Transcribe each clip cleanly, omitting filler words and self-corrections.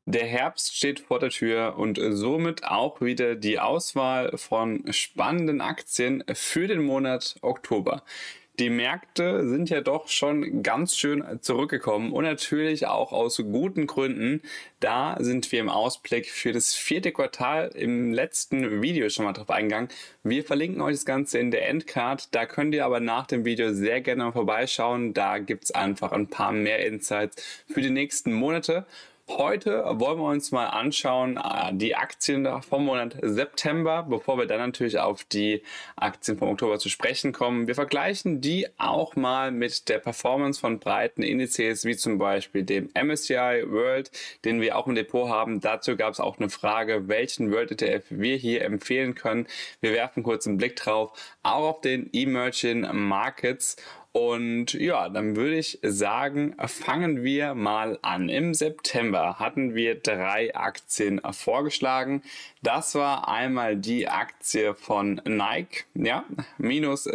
Der Herbst steht vor der Tür und somit auch wieder die Auswahl von spannenden Aktien für den Monat Oktober. Die Märkte sind ja doch schon ganz schön zurückgekommen und natürlich auch aus guten Gründen. Da sind wir im Ausblick für das vierte Quartal im letzten Video schon mal drauf eingegangen. Wir verlinken euch das Ganze in der Endcard. Da könnt ihr aber nach dem Video sehr gerne mal vorbeischauen. Da gibt es einfach ein paar mehr Insights für die nächsten Monate. Heute wollen wir uns mal anschauen, die Aktien vom Monat September, bevor wir dann natürlich auf die Aktien vom Oktober zu sprechen kommen. Wir vergleichen die auch mal mit der Performance von breiten Indizes, wie zum Beispiel dem MSCI World, den wir auch im Depot haben. Dazu gab es auch eine Frage, welchen World ETF wir hier empfehlen können. Wir werfen kurz einen Blick drauf, auch auf den Emerging Markets. Und ja, dann würde ich sagen, fangen wir mal an. Im September hatten wir 3 Aktien vorgeschlagen. Das war einmal die Aktie von Nike, ja, minus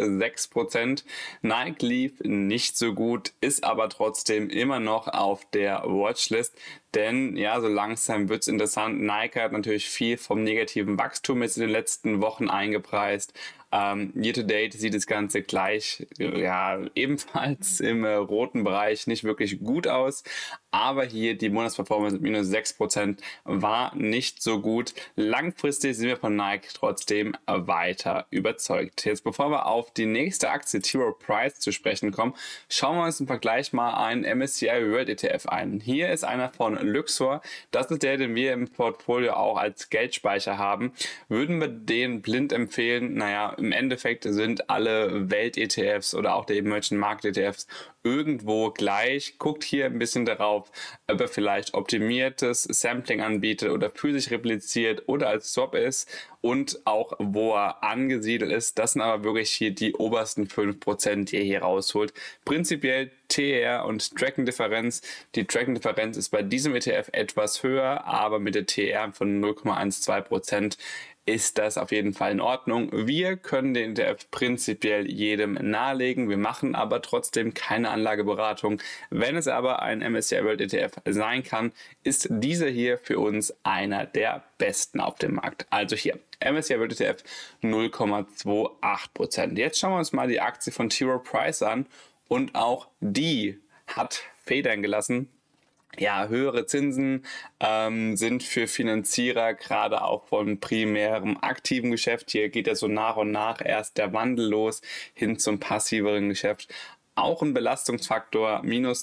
6%. Nike lief nicht so gut, ist aber trotzdem immer noch auf der Watchlist. Denn ja, so langsam wird's interessant. Nike hat natürlich viel vom negativen Wachstum jetzt in den letzten Wochen eingepreist. Year to date sieht das Ganze gleich, ja, ebenfalls im roten Bereich nicht wirklich gut aus. Aber hier die Monatsperformance mit minus 6% war nicht so gut. Langfristig sind wir von Nike trotzdem weiter überzeugt. Jetzt bevor wir auf die nächste Aktie T. Rowe Price zu sprechen kommen, schauen wir uns im Vergleich mal einen MSCI World ETF ein. Hier ist einer von Luxor. Das ist der, den wir im Portfolio auch als Geldspeicher haben. Würden wir den blind empfehlen? Naja, im Endeffekt sind alle Welt-ETFs oder auch der Emerging Market ETFs irgendwo gleich. Guckt hier ein bisschen darauf, ob er vielleicht optimiertes Sampling anbietet oder physisch repliziert oder als Swap ist und auch wo er angesiedelt ist. Das sind aber wirklich hier die obersten 5%, die er hier rausholt. Prinzipiell TR und Tracking-Differenz. Die Tracking-Differenz ist bei diesem ETF etwas höher, aber mit der TR von 0,12% ist das auf jeden Fall in Ordnung. Wir können den ETF prinzipiell jedem nahelegen. Wir machen aber trotzdem keine Anlageberatung. Wenn es aber ein MSCI World ETF sein kann, ist dieser hier für uns einer der besten auf dem Markt. Also hier MSCI World ETF 0,28%. Jetzt schauen wir uns mal die Aktie von T. Rowe Price an und auch die hat Federn gelassen. Ja, höhere Zinsen sind für Finanzierer gerade auch von primärem aktiven Geschäft. Hier geht ja so nach und nach erst der Wandel los hin zum passiveren Geschäft. Auch ein Belastungsfaktor minus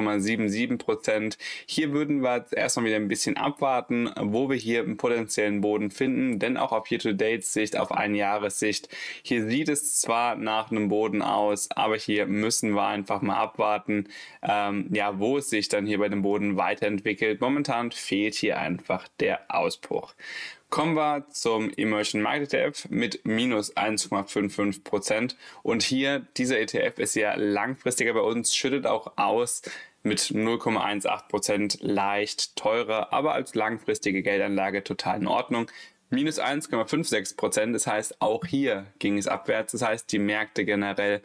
2,77%. Hier würden wir jetzt erstmal wieder ein bisschen abwarten, wo wir hier einen potenziellen Boden finden, denn auch auf Year-to-Date-Sicht, auf Einjahressicht, hier sieht es zwar nach einem Boden aus, aber hier müssen wir einfach mal abwarten, ja, wo es sich dann hier bei dem Boden weiterentwickelt. Momentan fehlt hier einfach der Ausbruch. Kommen wir zum Emerging Market ETF mit minus 1,55%. Und hier, dieser ETF ist ja langfristiger bei uns, schüttet auch aus mit 0,18%, leicht teurer, aber als langfristige Geldanlage total in Ordnung. Minus 1,56%, das heißt, auch hier ging es abwärts. Das heißt, die Märkte generell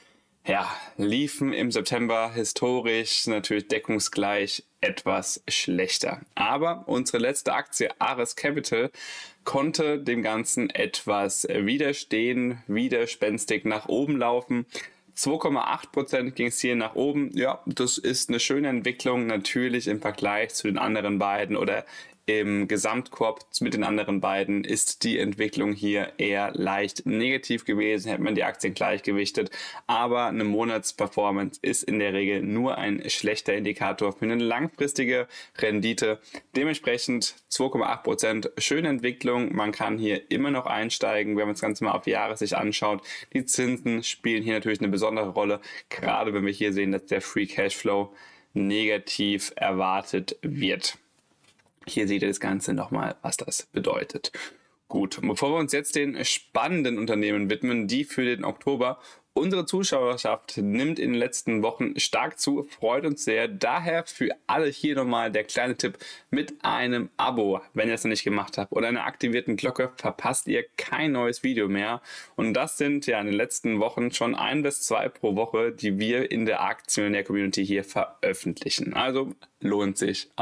liefen im September historisch natürlich deckungsgleich etwas schlechter. Aber unsere letzte Aktie, Ares Capital, konnte dem Ganzen etwas widerstehen, widerspenstig nach oben laufen. 2,8% ging es hier nach oben. Ja, das ist eine schöne Entwicklung, natürlich im Vergleich zu den anderen beiden oder im Gesamtkorb mit den anderen beiden ist die Entwicklung hier eher leicht negativ gewesen, hätte man die Aktien gleichgewichtet, aber eine Monatsperformance ist in der Regel nur ein schlechter Indikator für eine langfristige Rendite. Dementsprechend 2,8%, schöne Entwicklung, man kann hier immer noch einsteigen, wenn man das Ganze mal auf Jahre sich anschaut. Die Zinsen spielen hier natürlich eine besondere Rolle, gerade wenn wir hier sehen, dass der Free Cashflow negativ erwartet wird. Hier seht ihr das Ganze nochmal, was das bedeutet. Gut, bevor wir uns jetzt den spannenden Unternehmen widmen, die für den Oktober, unsere Zuschauerschaft nimmt in den letzten Wochen stark zu, freut uns sehr. Daher für alle hier nochmal der kleine Tipp mit einem Abo, wenn ihr es noch nicht gemacht habt, oder einer aktivierten Glocke, verpasst ihr kein neues Video mehr. Und das sind ja in den letzten Wochen schon 1 bis 2 pro Woche, die wir in der Aktionär-Community hier veröffentlichen. Also lohnt sich auf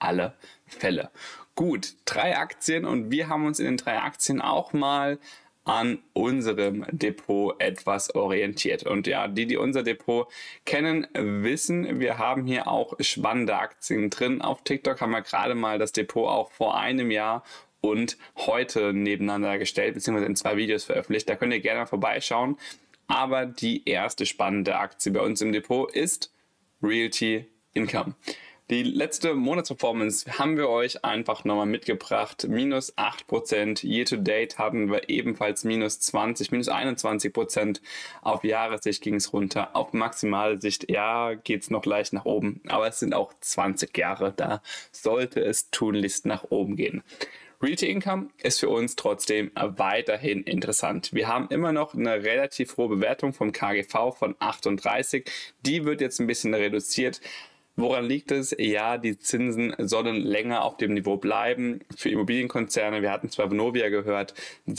alle Fälle. Gut, 3 Aktien und wir haben uns in den 3 Aktien auch mal an unserem Depot etwas orientiert. Und ja, die unser Depot kennen, wissen, wir haben hier auch spannende Aktien drin. Auf TikTok haben wir gerade mal das Depot auch vor einem Jahr und heute nebeneinander gestellt, beziehungsweise in 2 Videos veröffentlicht. Da könnt ihr gerne vorbeischauen. Aber die erste spannende Aktie bei uns im Depot ist Realty Income. Die letzte Monatsperformance haben wir euch einfach nochmal mitgebracht. Minus 8%. Year to date hatten wir ebenfalls minus 20, minus 21%. Auf Jahressicht ging es runter. Auf Maximalsicht, ja, geht es noch leicht nach oben. Aber es sind auch 20 Jahre. Da sollte es tunlichst nach oben gehen. Realty Income ist für uns trotzdem weiterhin interessant. Wir haben immer noch eine relativ hohe Bewertung vom KGV von 38. Die wird jetzt ein bisschen reduziert. Woran liegt es? Ja, die Zinsen sollen länger auf dem Niveau bleiben. Für Immobilienkonzerne, wir hatten zwar Vonovia gehört,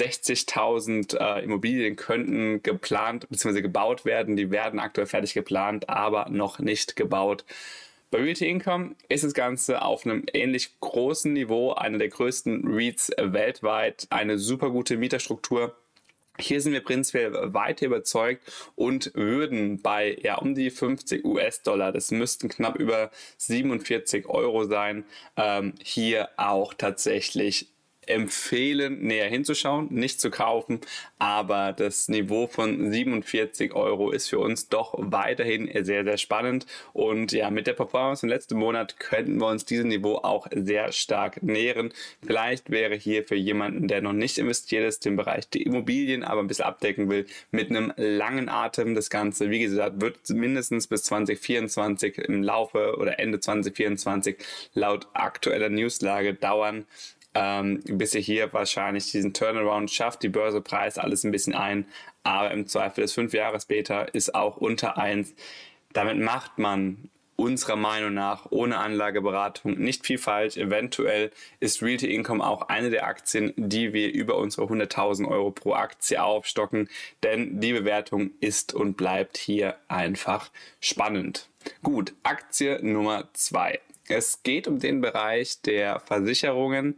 60.000 Immobilien könnten geplant bzw. gebaut werden. Die werden aktuell fertig geplant, aber noch nicht gebaut. Bei Realty Income ist das Ganze auf einem ähnlich großen Niveau, einer der größten REITs weltweit, eine super gute Mieterstruktur. Hier sind wir prinzipiell weiter überzeugt und würden bei um die 50 US-Dollar, das müssten knapp über 47 Euro sein, hier auch tatsächlich empfehlen, näher hinzuschauen, nicht zu kaufen, aber das Niveau von 47 Euro ist für uns doch weiterhin sehr, sehr spannend und ja, mit der Performance im letzten Monat könnten wir uns diesem Niveau auch sehr stark nähern. Vielleicht wäre hier für jemanden, der noch nicht investiert ist, den Bereich der Immobilien aber ein bisschen abdecken will, mit einem langen Atem das Ganze, wie gesagt, wird mindestens bis 2024 im Laufe oder Ende 2024 laut aktueller Newslage dauern, bis ihr hier wahrscheinlich diesen Turnaround schafft, die Börse preist alles ein bisschen ein, aber im Zweifel das 5-Jahres-Beta ist auch unter 1. Damit macht man unserer Meinung nach ohne Anlageberatung nicht viel falsch. Eventuell ist Realty Income auch eine der Aktien, die wir über unsere 100.000 Euro pro Aktie aufstocken, denn die Bewertung ist und bleibt hier einfach spannend. Gut, Aktie Nummer 2. Es geht um den Bereich der Versicherungen,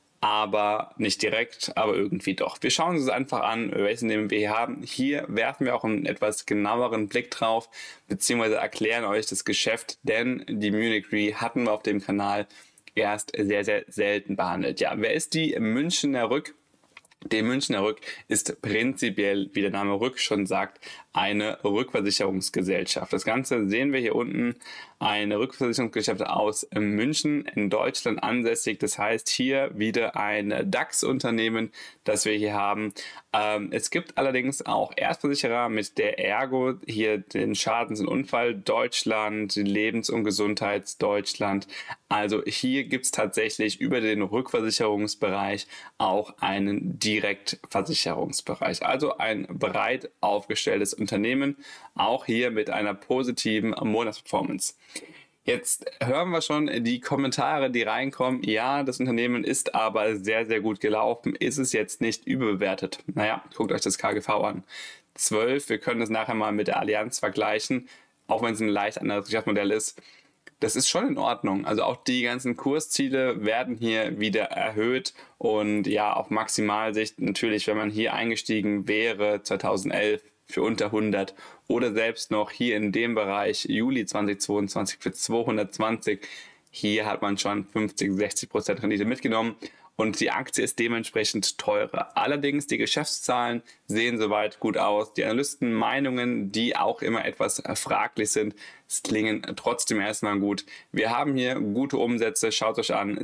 aber nicht direkt, aber irgendwie doch. Wir schauen uns es einfach an, welchen nehmen wir hier haben. Hier werfen wir auch einen etwas genaueren Blick drauf, beziehungsweise erklären euch das Geschäft, denn die Munich Re hatten wir auf dem Kanal erst sehr, sehr selten behandelt. Ja, wer ist die Münchner Rück? Die Münchner Rück ist prinzipiell, wie der Name Rück schon sagt, eine Rückversicherungsgesellschaft. Das Ganze sehen wir hier unten, eine Rückversicherungsgesellschaft aus München in Deutschland ansässig. Das heißt hier wieder ein DAX-Unternehmen, das wir hier haben. Es gibt allerdings auch Erstversicherer mit der Ergo, hier den Schadens- und Unfall Deutschland, Lebens- und Gesundheitsdeutschland. Also hier gibt es tatsächlich über den Rückversicherungsbereich auch einen Direktversicherungsbereich. Also ein breit aufgestelltes Unternehmen, auch hier mit einer positiven Monatsperformance. Jetzt hören wir schon die Kommentare, die reinkommen. Ja, das Unternehmen ist aber sehr, sehr gut gelaufen. Ist es jetzt nicht überbewertet? Naja, guckt euch das KGV an. 12, wir können das nachher mal mit der Allianz vergleichen, auch wenn es ein leicht anderes Geschäftsmodell ist. Das ist schon in Ordnung. Also auch die ganzen Kursziele werden hier wieder erhöht und ja, auf Maximalsicht natürlich, wenn man hier eingestiegen wäre 2011 für unter 100 oder selbst noch hier in dem Bereich Juli 2022 für 220, hier hat man schon 50-60% Rendite mitgenommen. Und die Aktie ist dementsprechend teurer. Allerdings, die Geschäftszahlen sehen soweit gut aus. Die Analystenmeinungen, die auch immer etwas fraglich sind, klingen trotzdem erstmal gut. Wir haben hier gute Umsätze, schaut euch an,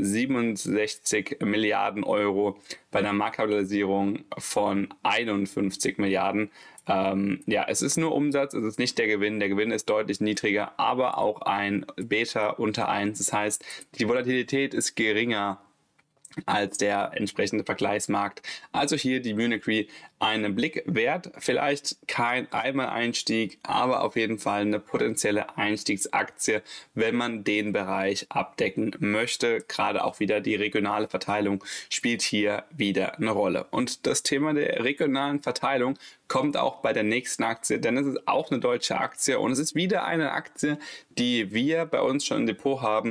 67 Milliarden Euro bei einer Marktkapitalisierung von 51 Milliarden. Ja, es ist nur Umsatz, es ist nicht der Gewinn. Der Gewinn ist deutlich niedriger, aber auch ein Beta unter 1. Das heißt, die Volatilität ist geringer als der entsprechende Vergleichsmarkt. Also hier die Munich Re einen Blick wert. Vielleicht kein Einmaleinstieg, aber auf jeden Fall eine potenzielle Einstiegsaktie, wenn man den Bereich abdecken möchte. Gerade auch wieder die regionale Verteilung spielt hier wieder eine Rolle. Und das Thema der regionalen Verteilung kommt auch bei der nächsten Aktie, denn es ist auch eine deutsche Aktie und es ist wieder eine Aktie, die wir bei uns schon im Depot haben,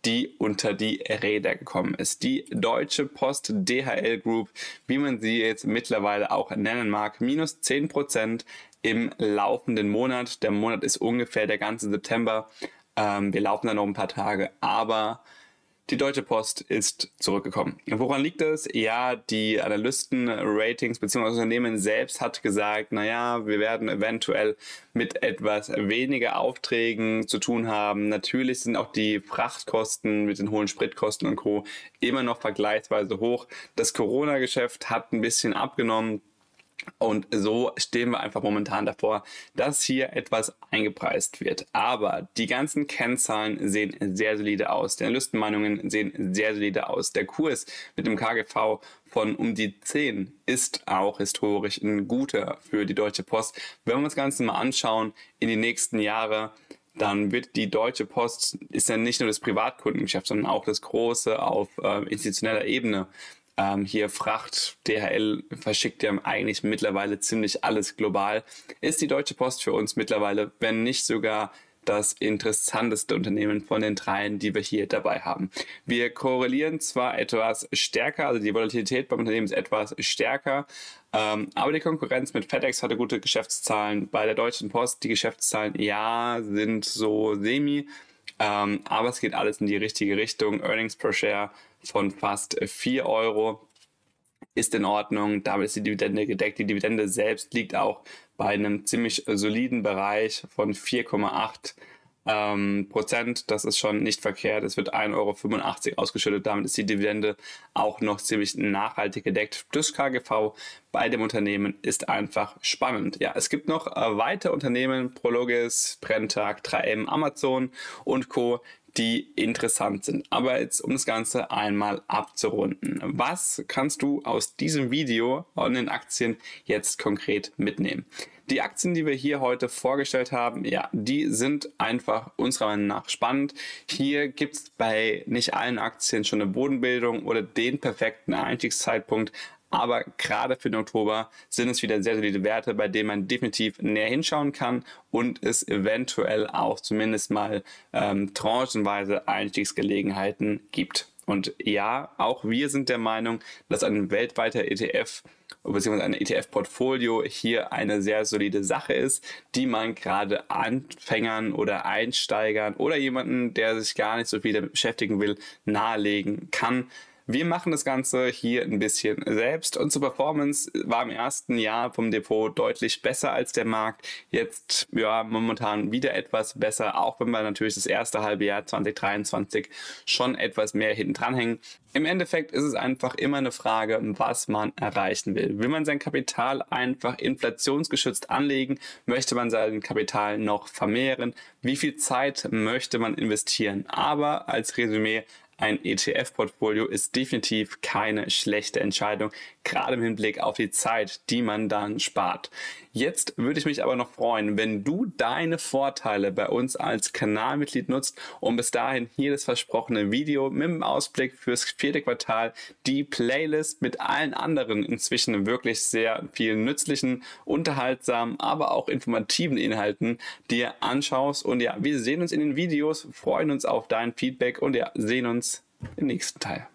die unter die Räder gekommen ist. Die Deutsche Post DHL Group, wie man sie jetzt mittlerweile auch nennen mag, minus 10% im laufenden Monat. Der Monat ist ungefähr der ganze September. Wir laufen da noch ein paar Tage, aber die Deutsche Post ist zurückgekommen. Woran liegt das? Ja, die Analysten-Ratings bzw. das Unternehmen selbst hat gesagt, naja, wir werden eventuell mit etwas weniger Aufträgen zu tun haben. Natürlich sind auch die Frachtkosten mit den hohen Spritkosten und Co. immer noch vergleichsweise hoch. Das Corona-Geschäft hat ein bisschen abgenommen. Und so stehen wir einfach momentan davor, dass hier etwas eingepreist wird. Aber die ganzen Kennzahlen sehen sehr solide aus. Die Analystenmeinungen sehen sehr solide aus. Der Kurs mit dem KGV von um die 10 ist auch historisch ein guter für die Deutsche Post. Wenn wir uns das Ganze mal anschauen in die nächsten Jahre, dann wird die Deutsche Post, ist ja nicht nur das Privatkundengeschäft, sondern auch das große auf institutioneller Ebene. Hier Fracht, DHL verschickt ja eigentlich mittlerweile ziemlich alles global. Ist die Deutsche Post für uns mittlerweile, wenn nicht sogar das interessanteste Unternehmen von den dreien, die wir hier dabei haben. Wir korrelieren zwar etwas stärker, also die Volatilität beim Unternehmen ist etwas stärker, aber die Konkurrenz mit FedEx hatte gute Geschäftszahlen. Bei der Deutschen Post, die Geschäftszahlen, ja, sind so semi, aber es geht alles in die richtige Richtung. Earnings per Share von fast 4 Euro ist in Ordnung. Damit ist die Dividende gedeckt. Die Dividende selbst liegt auch bei einem ziemlich soliden Bereich von 4,8%. Das ist schon nicht verkehrt. Es wird 1,85 Euro ausgeschüttet. Damit ist die Dividende auch noch ziemlich nachhaltig gedeckt. Das KGV bei dem Unternehmen ist einfach spannend. Ja, es gibt noch weitere Unternehmen, Prologis, Brenntag, 3M, Amazon und Co., die interessant sind. Aber jetzt, um das Ganze einmal abzurunden. Was kannst du aus diesem Video an den Aktien jetzt konkret mitnehmen? Die Aktien, die wir hier heute vorgestellt haben, ja, die sind einfach unserer Meinung nach spannend. Hier gibt es bei nicht allen Aktien schon eine Bodenbildung oder den perfekten Einstiegszeitpunkt. Aber gerade für den Oktober sind es wieder sehr solide Werte, bei denen man definitiv näher hinschauen kann und es eventuell auch zumindest mal tranchenweise Einstiegsgelegenheiten gibt. Und ja, auch wir sind der Meinung, dass ein weltweiter ETF bzw. ein ETF-Portfolio hier eine sehr solide Sache ist, die man gerade Anfängern oder Einsteigern oder jemanden, der sich gar nicht so viel damit beschäftigen will, nahelegen kann. Wir machen das Ganze hier ein bisschen selbst. Unsere Performance war im ersten Jahr vom Depot deutlich besser als der Markt. Jetzt ja momentan wieder etwas besser, auch wenn wir natürlich das erste halbe Jahr 2023 schon etwas mehr hinten dran hängen. Im Endeffekt ist es einfach immer eine Frage, was man erreichen will. Will man sein Kapital einfach inflationsgeschützt anlegen? Möchte man sein Kapital noch vermehren? Wie viel Zeit möchte man investieren? Aber als Resümee: ein ETF-Portfolio ist definitiv keine schlechte Entscheidung, gerade im Hinblick auf die Zeit, die man dann spart. Jetzt würde ich mich aber noch freuen, wenn du deine Vorteile bei uns als Kanalmitglied nutzt und bis dahin hier das versprochene Video mit dem Ausblick fürs 4. Quartal, die Playlist mit allen anderen inzwischen wirklich sehr vielen nützlichen, unterhaltsamen, aber auch informativen Inhalten dir anschaust. Und ja, wir sehen uns in den Videos, freuen uns auf dein Feedback und ja, sehen uns im nächsten Teil.